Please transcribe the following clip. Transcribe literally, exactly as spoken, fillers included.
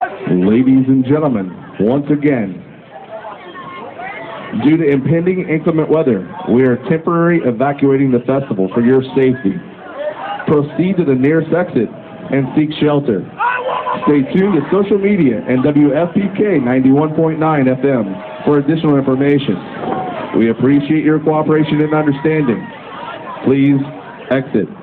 Ladies and gentlemen, once again, due to impending inclement weather, we are temporarily evacuating the festival for your safety. Proceed to the nearest exit and seek shelter. Stay tuned to social media and W F P K ninety-one point nine F M for additional information. We appreciate your cooperation and understanding. Please exit.